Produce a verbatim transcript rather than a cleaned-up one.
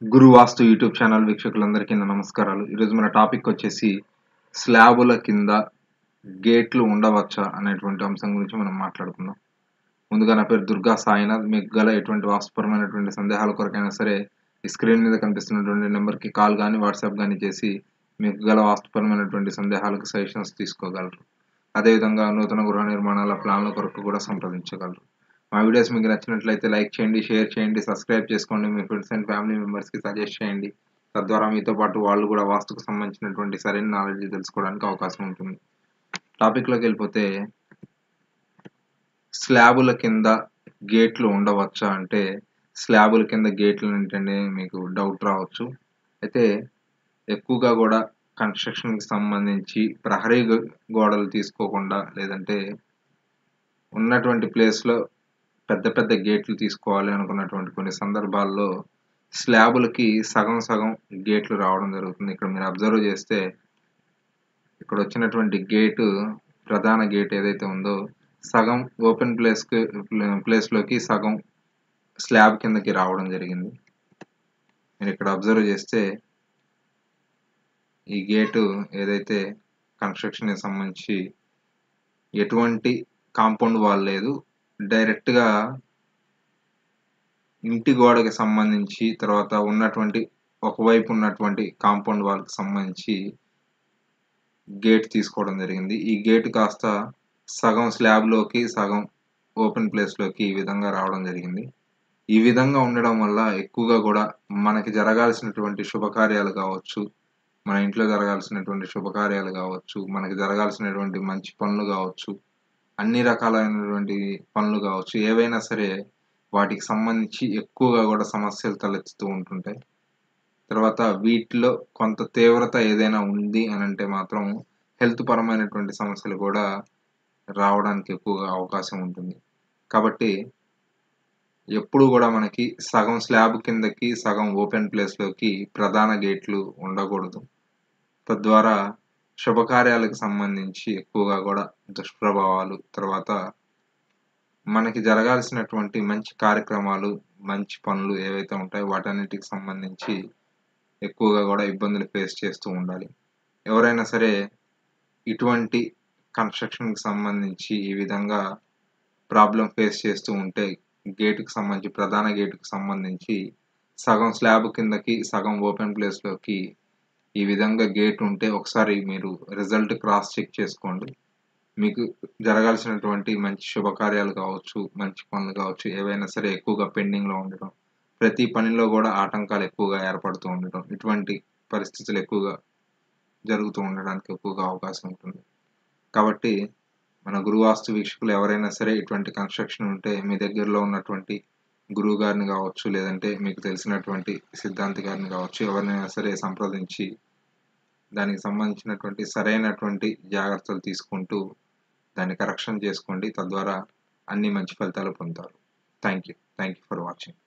గురు వాస్తు YouTube channel వీక్షకులందరికీ నా నమస్కారాలు. ఈరోజు మన టాపిక్ వచ్చేసి స్లాబుల కింద గేట్లు ఉండవచ్చా అనేటువంటి అంశం గురించి మనం మాట్లాడుకుందాం. ముందుగా నా పేరు దుర్గా సాయినాథ్. మీకు గల ఎటువంటి వాస్తుపరమైనటువంటి సందేహాల కొరకైనా సరే ఈ స్క్రీన్ మీద కనిపిస్తున్నటువంటి నెంబర్కి కాల్ కానీ వాట్సాప్ కానీ చేసి మీకు గల వాస్తుపరమైనటువంటి సందేహాలకు సజెషన్స్ తీసుకోగలరు. అదేవిధంగా నూతన గృహ నిర్మాణాల ప్లాన్ల కొరకు కూడా సంప్రదించగలరు. మా వీడియోస్ మీకు నచ్చినట్లయితే లైక్ చేయండి, షేర్ చేయండి, సబ్స్క్రైబ్ చేసుకోండి, మీ ఫ్రెండ్స్ అండ్ ఫ్యామిలీ మెంబర్స్కి సజెస్ట్ చేయండి. తద్వారా మీతో పాటు వాళ్ళు కూడా వాస్తుకు సంబంధించినటువంటి సరైన నాలెడ్జ్ తెలుసుకోవడానికి అవకాశం ఉంటుంది. టాపిక్లోకి వెళ్ళిపోతే స్లాబుల కింద గేట్లు ఉండవచ్చా అంటే స్లాబుల కింద గేట్లు ఏంటంటే మీకు డౌట్ రావచ్చు. అయితే ఎక్కువగా కూడా కన్స్ట్రక్షన్కి సంబంధించి ప్రహరీ గోడలు తీసుకోకుండా లేదంటే ఉన్నటువంటి ప్లేస్లో పెద్ద పెద్ద గేట్లు తీసుకోవాలి అనుకున్నటువంటి కొన్ని సందర్భాల్లో స్లాబులకి సగం సగం గేట్లు రావడం జరుగుతుంది. ఇక్కడ మీరు అబ్జర్వ్ చేస్తే ఇక్కడ వచ్చినటువంటి గేటు ప్రధాన గేట్ ఏదైతే ఉందో సగం ఓపెన్ ప్లేస్కి ప్లేస్లోకి సగం స్లాబ్ కిందకి రావడం జరిగింది. మీరు ఇక్కడ అబ్జర్వ్ చేస్తే ఈ గేటు ఏదైతే కన్స్ట్రక్షన్కి సంబంధించి ఎటువంటి కాంపౌండ్ వాల్ లేదు, డైరెక్ట్గా ఇంటి గోడకి సంబంధించి తర్వాత ఉన్నటువంటి ఒకవైపు ఉన్నటువంటి కాంపౌండ్ వాల్కి సంబంధించి గేట్ తీసుకోవడం జరిగింది. ఈ గేట్ కాస్త సగం స్లాబ్లోకి సగం ఓపెన్ ప్లేస్లోకి ఈ విధంగా రావడం జరిగింది. ఈ విధంగా ఉండడం వల్ల ఎక్కువగా కూడా మనకి జరగాల్సినటువంటి శుభకార్యాలు కావచ్చు, మన ఇంట్లో జరగాల్సినటువంటి శుభకార్యాలు కావచ్చు, మనకి జరగాల్సినటువంటి మంచి పనులు కావచ్చు, అన్ని రకాలైనటువంటి పనులు కావచ్చు, ఏవైనా సరే వాటికి సంబంధించి ఎక్కువగా కూడా సమస్యలు తలెత్తుతూ ఉంటుంటాయి. తర్వాత వీటిలో కొంత తీవ్రత ఏదైనా ఉంది అని అంటే మాత్రం హెల్త్ పరమైనటువంటి సమస్యలు కూడా రావడానికి ఎక్కువగా అవకాశం ఉంటుంది. కాబట్టి ఎప్పుడు కూడా మనకి సగం స్లాబ్ కిందకి సగం ఓపెన్ ప్లేస్లోకి ప్రధాన గేట్లు ఉండకూడదు. తద్వారా శుభకార్యాలకు సంబంధించి ఎక్కువగా కూడా దుష్ప్రభావాలు, తర్వాత మనకి జరగాల్సినటువంటి మంచి కార్యక్రమాలు, మంచి పనులు ఏవైతే ఉంటాయో వాటన్నిటికి సంబంధించి ఎక్కువగా కూడా ఇబ్బందులు ఫేస్ చేస్తూ ఉండాలి. ఎవరైనా సరే ఇటువంటి కన్స్ట్రక్షన్కి సంబంధించి ఈ విధంగా ప్రాబ్లం ఫేస్ చేస్తూ ఉంటే గేటుకి సంబంధించి ప్రధాన గేటుకి సంబంధించి సగం స్లాబ్ కిందకి సగం ఓపెన్ ప్లేస్లోకి ఈ విధంగా గేట్ ఉంటే ఒకసారి మీరు రిజల్ట్ క్రాస్ చెక్ చేసుకోండి. మీకు జరగాల్సినటువంటి మంచి శుభకార్యాలు కావచ్చు, మంచి పనులు కావచ్చు, ఏవైనా సరే ఎక్కువగా పెండింగ్లో ఉండటం, ప్రతి పనిలో కూడా ఆటంకాలు ఎక్కువగా ఏర్పడుతూ ఉండటం, ఇటువంటి పరిస్థితులు ఎక్కువగా జరుగుతూ ఉండడానికి ఎక్కువగా అవకాశం ఉంటుంది. కాబట్టి మన గురువాస్తు వీక్షకులు ఎవరైనా సరే ఇటువంటి కన్స్ట్రక్షన్ ఉంటే మీ దగ్గరలో ఉన్నటువంటి గురువు గారిని కావచ్చు, లేదంటే మీకు తెలిసినటువంటి సిద్ధాంతి గారిని కావచ్చు, ఎవరినైనా సరే సంప్రదించి దానికి సంబంధించినటువంటి సరైనటువంటి జాగ్రత్తలు తీసుకుంటూ దాన్ని కరెక్షన్ చేసుకోండి. తద్వారా అన్ని మంచి ఫలితాలు పొందుతారు. Thank you thank you for watching.